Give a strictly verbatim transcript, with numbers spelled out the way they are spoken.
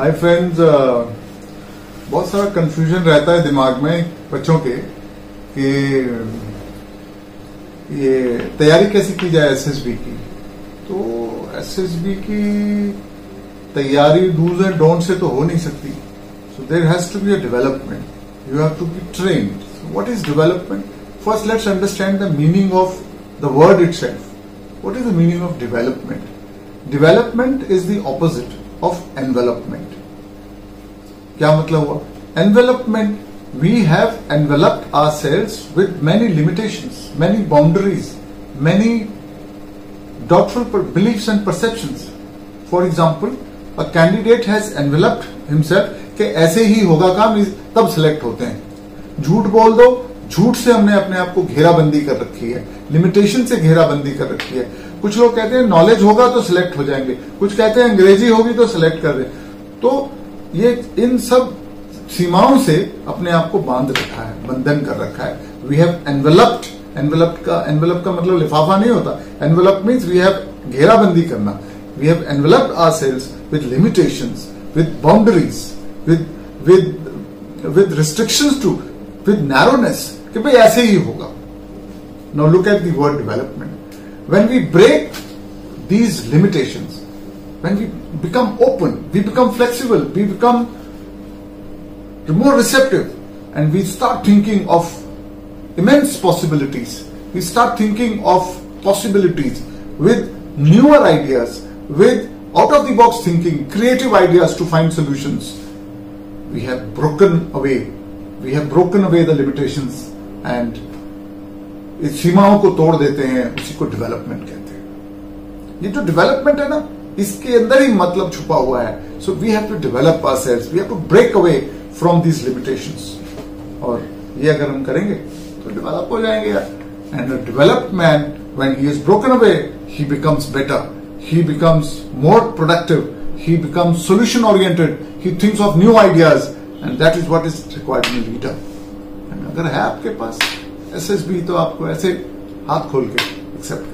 Hi friends, बहुत सारा confusion रहता है दिमाग में बच्चों के कि ये तैयारी कैसे की जाए एसएसबी की। तो एसएसबी की तैयारी डूज एंड डोंट से तो हो नहीं सकती। So there has to be a development, you have to be trained. What is development? First let's understand the meaning of the word itself. What is the meaning of development? Development is the opposite of envelopment. क्या मतलब हुआ? एनवेलपमेंट, we have enveloped ourselves with many limitations, many boundaries, many doubtful beliefs and perceptions. For example, a candidate has enveloped himself कि ऐसे ही होगा काम, तब select होते हैं. झूठ बोल दो, झूठ से हमने अपने आप को घेराबंदी कर रखी है, लिमिटेशन से घेराबंदी कर रखी है. कुछ लोग कहते हैं नॉलेज होगा तो सिलेक्ट हो जाएंगे, कुछ कहते हैं अंग्रेजी होगी तो सिलेक्ट कर दे. तो ये इन सब सीमाओं से अपने आप को बांध रखा है, बंधन कर रखा है. We have enveloped. एनवेलप्ड का एनवेलप का मतलब लिफाफा नहीं होता. एनवेलप मीन्स वी हैव घेराबंदी करना. We have enveloped ourselves with limitations, with boundaries, with with with restrictions too, with narrowness कि भाई ऐसे ही होगा. Now look at the word development. When we break these limitations, when we become open, we become flexible, we become more receptive, and we start thinking of immense possibilities. We start thinking of possibilities with newer ideas, with out of the box thinking, creative ideas to find solutions. We have broken away. We have broken away the limitations and इस सीमाओं को तोड़ देते हैं. उसी को development कहते हैं. ये जो डेवलपमेंट है ना, इसके अंदर ही मतलब छुपा हुआ है. So we have to develop ourselves. We have to break away from these limitations. और ये अगर हम करेंगे तो डेवलप हो जाएंगे यार. And a developed man, when he is broken away, he becomes better. He becomes more productive. He becomes solution oriented. He thinks of new ideas, and that is what is required in a leader. And अगर है आपके पास SSB तो आपको ऐसे हाथ खोल के accept